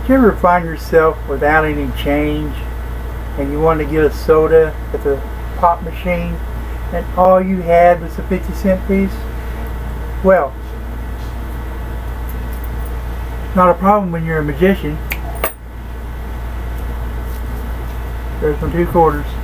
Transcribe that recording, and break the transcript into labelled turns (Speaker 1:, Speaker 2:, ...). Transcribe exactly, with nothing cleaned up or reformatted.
Speaker 1: Did you ever find yourself without any change and you wanted to get a soda at the pop machine and all you had was a fifty cent piece? Well, not a problem when you're a magician. There's my two quarters.